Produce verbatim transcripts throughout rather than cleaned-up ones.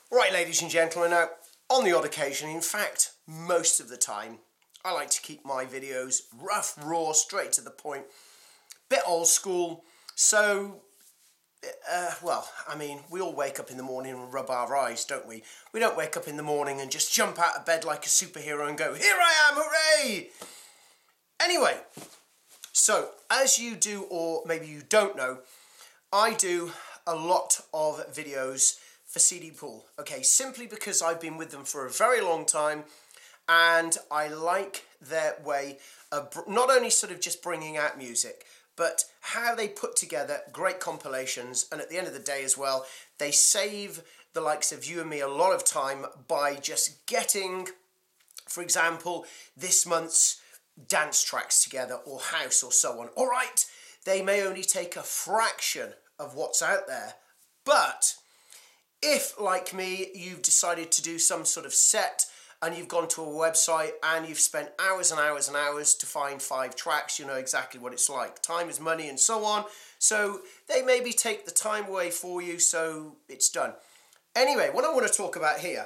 Right, ladies and gentlemen, now, on the odd occasion, in fact, most of the time, I like to keep my videos rough, raw, straight to the point, bit old school, so, uh, well, I mean, we all wake up in the morning and rub our eyes, don't we? We don't wake up in the morning and just jump out of bed like a superhero and go, here I am, hooray! Anyway, so, as you do, or maybe you don't know, I do a lot of videos for C D Pool, okay, simply because I've been with them for a very long time and I like their way of not only sort of just bringing out music, but how they put together great compilations, and at the end of the day as well, they save the likes of you and me a lot of time by just getting, for example, this month's dance tracks together, or house, or so on. All right, they may only take a fraction of what's out there, but if, like me, you've decided to do some sort of set and you've gone to a website and you've spent hours and hours and hours to find five tracks, you know exactly what it's like. Time is money and so on. So they maybe take the time away for you, so it's done. Anyway, what I want to talk about here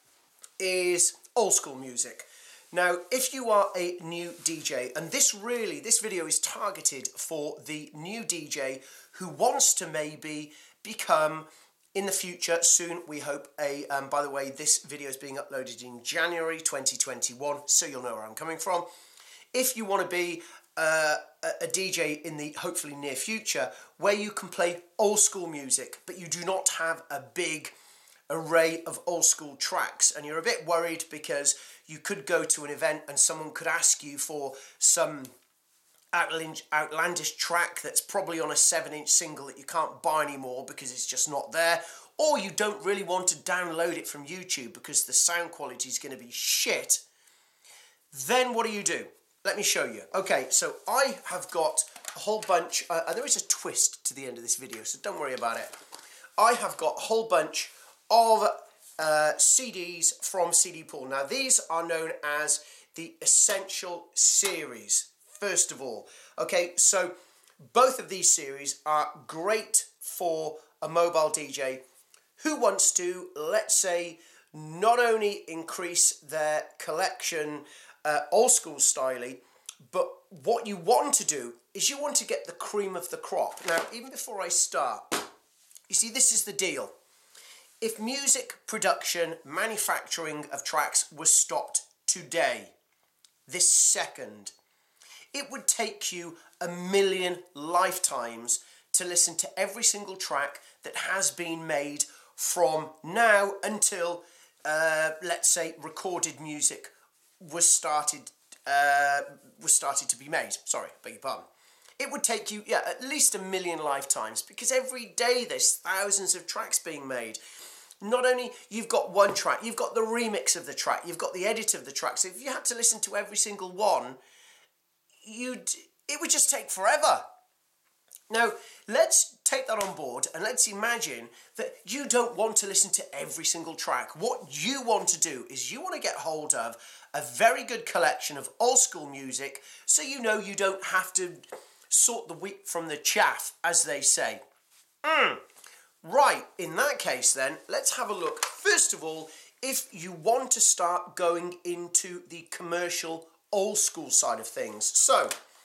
is old school music. Now, if you are a new D J, and this really, this video is targeted for the new D J who wants to maybe become, in the future, soon, we hope, a, um, by the way, this video is being uploaded in January twenty twenty-one, so you'll know where I'm coming from. If you want to be uh, a, a D J in the hopefully near future, where you can play old school music, but you do not have a big array of old school tracks, and you're a bit worried because you could go to an event and someone could ask you for some outlandish track that's probably on a seven inch single that you can't buy anymore because it's just not there, or you don't really want to download it from YouTube because the sound quality is going to be shit, then what do you do? Let me show you. Okay, so I have got a whole bunch, uh, and there is a twist to the end of this video, so don't worry about it. I have got a whole bunch of uh, C Ds from C D Pool. Now, these are known as the Essential Series. First of all, okay, so both of these series are great for a mobile D J who wants to, let's say, not only increase their collection uh, old school styly, but what you want to do is you want to get the cream of the crop. Now, even before I start, you see, this is the deal. If music production, manufacturing of tracks was stopped today, this second, it would take you a million lifetimes to listen to every single track that has been made from now until, uh, let's say, recorded music was started uh, was started to be made. Sorry, beg your pardon. It would take you, yeah, at least a million lifetimes, because every day there's thousands of tracks being made. Not only you've got one track, you've got the remix of the track, you've got the edit of the track. So if you had to listen to every single one, you'd it would just take forever. Now, let's take that on board and let's imagine that you don't want to listen to every single track. What you want to do is you want to get hold of a very good collection of old school music, so you know you don't have to sort the wheat from the chaff, as they say. Mm. Right, in that case then, let's have a look. First of all, if you want to start going into the commercial old school side of things. So,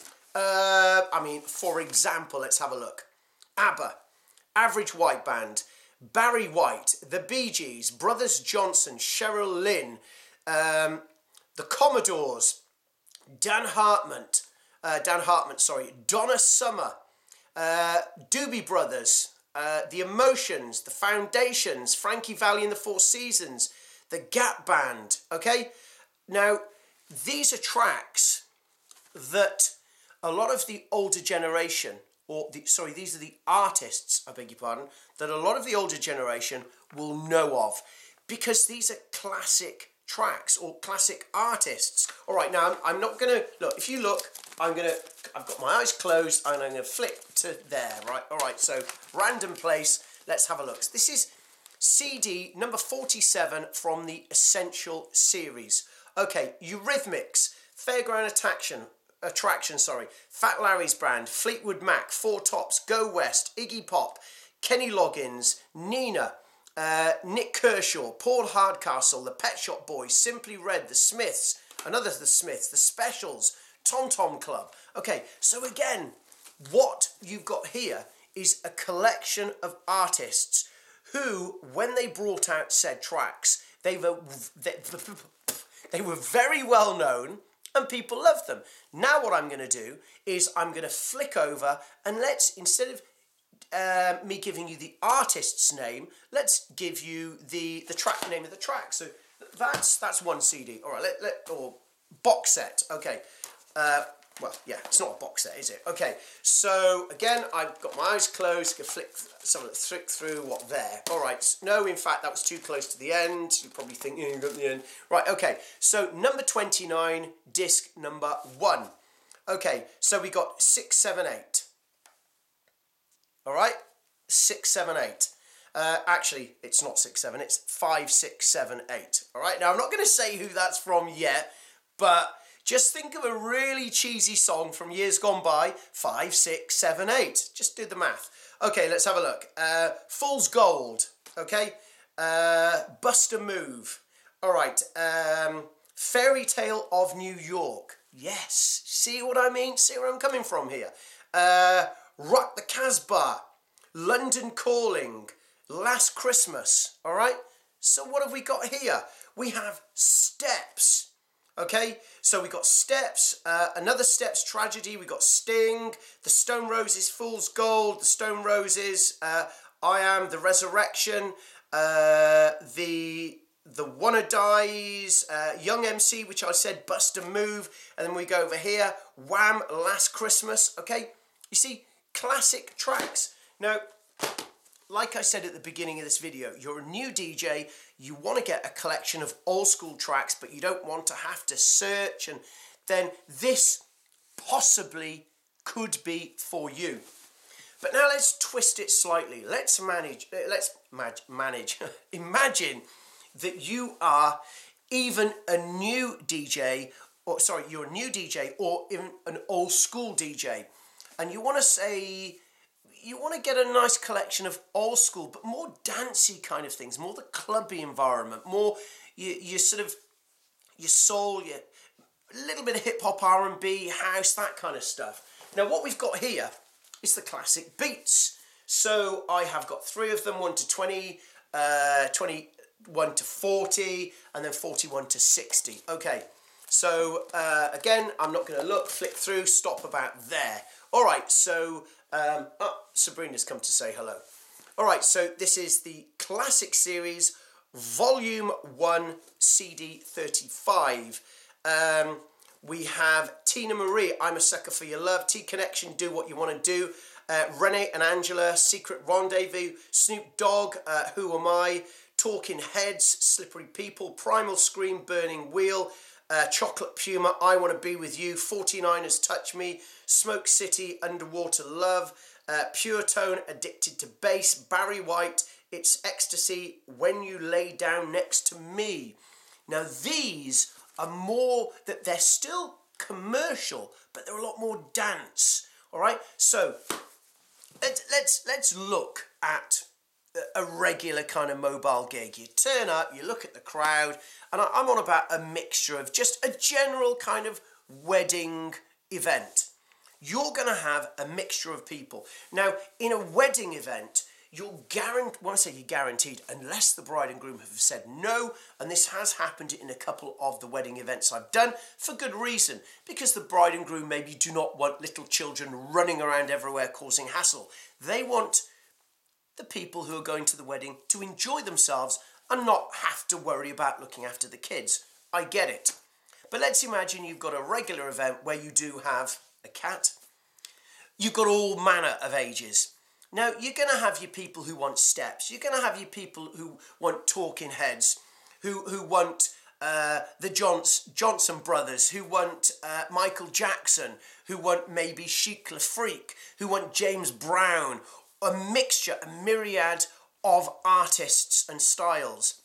uh, I mean, for example, let's have a look. ABBA, Average White Band, Barry White, The Bee Gees, Brothers Johnson, Cheryl Lynn, um, The Commodores, Dan Hartman, uh, Dan Hartman, sorry, Donna Summer, uh, Doobie Brothers, uh, The Emotions, The Foundations, Frankie Valli and the Four Seasons, The Gap Band, okay? Now, these are tracks that a lot of the older generation, or the, sorry, these are the artists, I beg your pardon, that a lot of the older generation will know of, because these are classic tracks or classic artists. All right, now I'm not going to, look, if you look, I'm going to, I've got my eyes closed and I'm going to flip to there, right? All right, so random place, let's have a look. This is C D number forty-seven from the Essential Series. Okay, Eurythmics, Fairground Attraction, Attraction, sorry, Fat Larry's Band, Fleetwood Mac, Four Tops, Go West, Iggy Pop, Kenny Loggins, Nina, uh, Nick Kershaw, Paul Hardcastle, the Pet Shop Boys, Simply Red, the Smiths, another the Smiths, the Specials, Tom Tom Club. Okay, so again, what you've got here is a collection of artists who, when they brought out said tracks, they were, they, they were very well known and people loved them. Now what I'm going to do is I'm going to flick over and let's, instead of uh, me giving you the artist's name, let's give you the, the track name of the track. So that's that's one C D. All right, let, let, or box set. Okay. Uh, well, yeah, it's not a box set, is it? Okay, so again, I've got my eyes closed. Can flick some of the flick through what there. All right, no, in fact, that was too close to the end. You probably think you got the end. Right, okay. So number twenty-nine, disc number one. Okay, so we got six, seven, eight. All right, six, seven, eight. Uh, actually, it's not six, seven. It's five, six, seven, eight. All right. Now I'm not going to say who that's from yet, but just think of a really cheesy song from years gone by. Five, six, seven, eight. Just do the math. Okay, let's have a look. Uh, Fool's Gold. Okay. Uh, Bust a Move. All right. Um, Fairy Tale of New York. Yes. See what I mean? See where I'm coming from here. Uh, Rock the Casbah. London Calling. Last Christmas. All right. So what have we got here? We have Steps. Okay, so we got Steps, uh, another Steps Tragedy, we got Sting, the Stone Roses, Fool's Gold, the Stone Roses, uh, I Am, the Resurrection, uh, the the Wanna Dies, uh, Young M C, which I said, Bust a Move, and then we go over here, Wham, Last Christmas, okay? You see, classic tracks. Now, like I said at the beginning of this video, you're a new D J, you want to get a collection of old school tracks, but you don't want to have to search, and then this possibly could be for you. But now let's twist it slightly. Let's manage, let's mag manage, imagine that you are even a new D J, or sorry, you're a new D J, or even an old school D J, and you want to say, you want to get a nice collection of old school, but more dancey kind of things, more the clubby environment, more your, your sort of, your soul, your, a little bit of hip-hop, R and B, house, that kind of stuff. Now, what we've got here is the classic beats. So I have got three of them, one to twenty, uh, twenty-one to forty, and then forty-one to sixty. Okay, so uh, again, I'm not going to look, flick through, stop about there. All right, so... Um, oh, Sabrina's come to say hello. All right, so this is the Classic Series, Volume one, C D thirty-five. Um, we have Tina Marie, I'm a Sucker for Your Love, T-Connection, Do What You Want to Do, uh, Renee and Angela, Secret Rendezvous, Snoop Dogg, uh, Who Am I, Talking Heads, Slippery People, Primal Scream, Burning Wheel, Uh, Chocolate Puma, I Want to Be With You, forty-niners, Touch Me, Smoke City, Underwater Love, uh, Pure Tone, Addicted to Bass, Barry White, It's Ecstasy, When You Lay Down Next to Me. Now these are more, that they're still commercial, but they're a lot more dance, all right? So let's, let's, let's look at a regular kind of mobile gig. You turn up, you look at the crowd, and I'm on about a mixture of just a general kind of wedding event. You're going to have a mixture of people. Now, in a wedding event, you're guaranteed, when I say you're guaranteed, unless the bride and groom have said no, and this has happened in a couple of the wedding events I've done, for good reason, because the bride and groom maybe do not want little children running around everywhere causing hassle. They want the people who are going to the wedding to enjoy themselves and not have to worry about looking after the kids. I get it. But let's imagine you've got a regular event where you do have a cat. You've got all manner of ages. Now, you're going to have your people who want steps. You're going to have your people who want talking heads, who, who want uh, the Johns, Johnson brothers, who want uh, Michael Jackson, who want maybe Chic Le Freak, who want James Brown, a mixture, a myriad of artists and styles.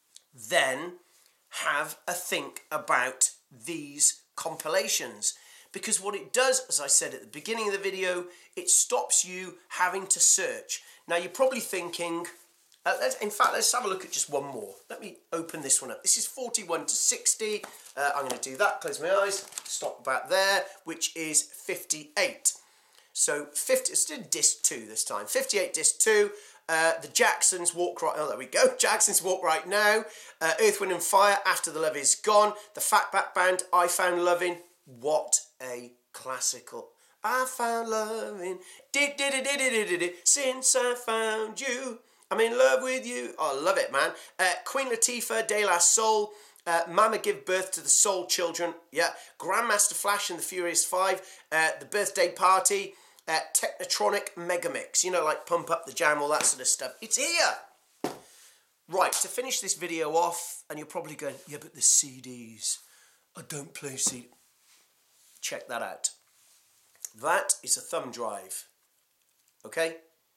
Then have a think about these compilations, because what it does, as I said at the beginning of the video, it stops you having to search. Now you're probably thinking, Uh, let's, in fact, let's have a look at just one more. Let me open this one up. This is forty-one to sixty. Uh, I'm going to do that, close my eyes, stop about there, which is fifty-eight. So, fifty, let's do disc two this time. fifty-eight, disc two. Uh, the Jacksons Walk Right... Oh, there we go. Jacksons Walk Right Now. Uh, Earth, Wind and Fire, After the Love Is Gone. The Fatback Band, I Found Lovin'. What a classical. I found loving, did did did did did did since I found you. I'm in love with you. Oh, I love it, man. Uh, Queen Latifah, De La Soul. Uh, Mama Give Birth to the Soul Children. Yeah. Grandmaster Flash and the Furious Five. Uh, the Birthday Party. Uh, Technotronic Megamix. You know, like Pump Up the Jam, all that sort of stuff. It's here. Right, to finish this video off, and you're probably going, yeah, but the C Ds. I don't play C Ds. Check that out. That is a thumb drive, okay?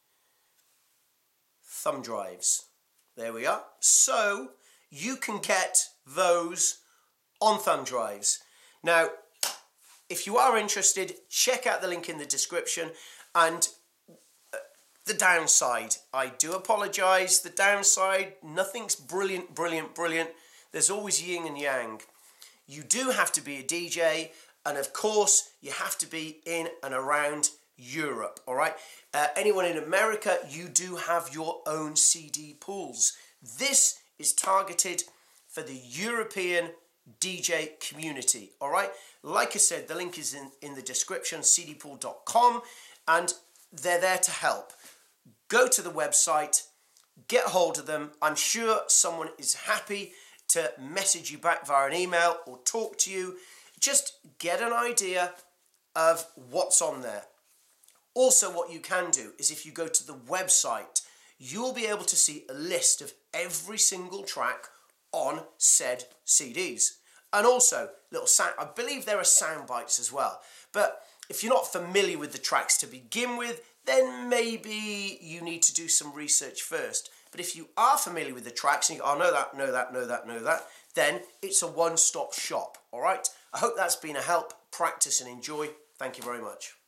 Thumb drives. There we are. So, you can get those on thumb drives. Now, if you are interested, check out the link in the description. And uh, the downside, I do apologise. The downside, nothing's brilliant, brilliant, brilliant. There's always yin and yang. You do have to be a D J. And of course, you have to be in and around Europe, all right? Uh, anyone in America, you do have your own C D pools. This is targeted for the European D J community, all right? Like I said, the link is in, in the description, c d pool dot com, and they're there to help. Go to the website, get hold of them. I'm sure someone is happy to message you back via an email or talk to you. Just get an idea of what's on there. Also, what you can do is if you go to the website, you'll be able to see a list of every single track on said C Ds. And also, little sound, I believe there are sound bites as well. But if you're not familiar with the tracks to begin with, then maybe you need to do some research first. But if you are familiar with the tracks and you go, oh, know that, know that, know that, know that, then it's a one-stop shop, all right? I hope that's been a help. Practice and enjoy. Thank you very much.